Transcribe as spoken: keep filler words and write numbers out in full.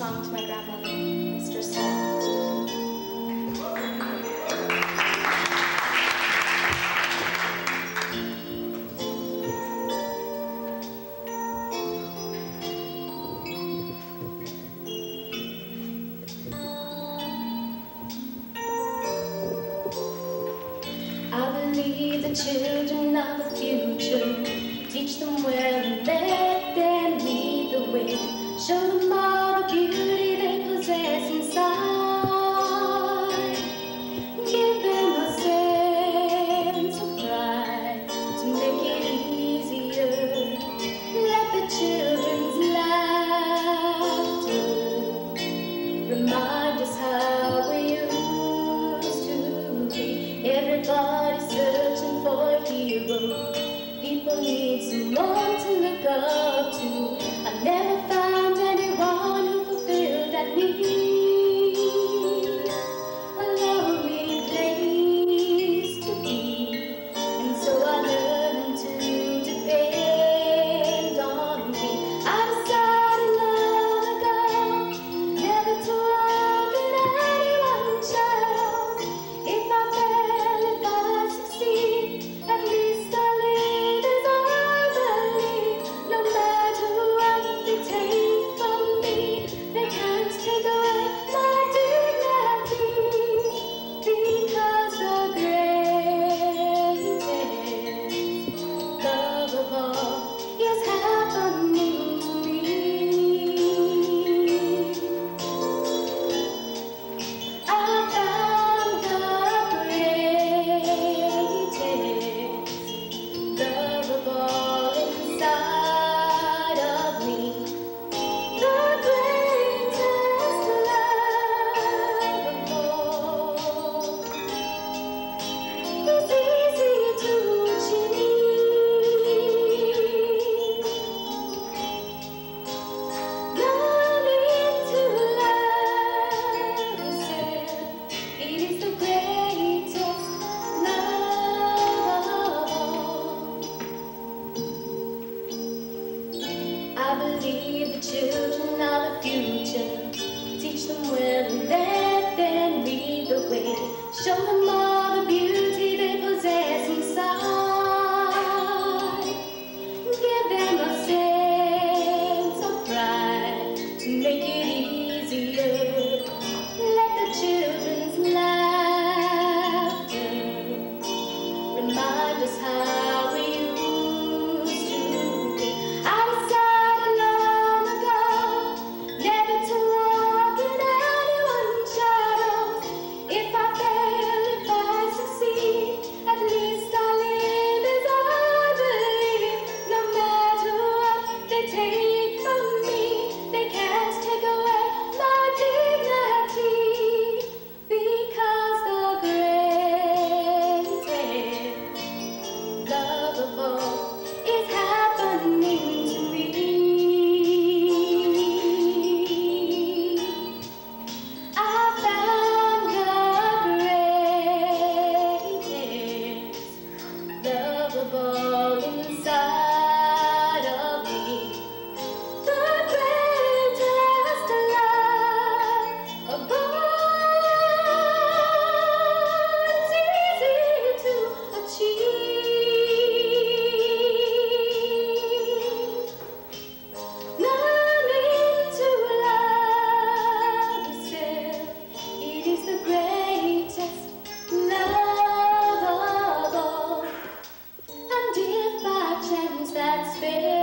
song to my grandmother, Mister Saul. I believe the children of the future, teach them well and let them lead the way, show them all the beauty they possess inside, give them a sense of pride to make it easier, let the children's laughter remind us how we used to be. Everybody's searching for a hero. People need someone to look up to. I've never found anyone who fulfilled that need. A lonely place to be, and so I learned to depend on me. I decided long ago never to walk in anyone's shadows. If I fail, if I succeed, at least I live as I believe. No matter what they take from me, they can't take away my dignity, because the greatest love of all is happening to me. I found the greatest love of all inside of me. The greatest love of all is easy to achieve. Learning to love yourself, it is the greatest love of all. I believe the children of the future, teach them well and let them lead the way, show them all the beauty they possess inside, give them a sense of pride to make it easier, let the children's laughter remind us how we used to be. I decided long ago never to walk in anyone's shadows. If I fail, if I succeed, at least I live as I believe. No matter what they take from me, they can't take away my dignity, because the greatest love of all is happening to me. I found the greatest love of all inside of me. The greatest love of all is easy to achieve. Learning to love yourself, it is the greatest love of all. And if by chance that's fair,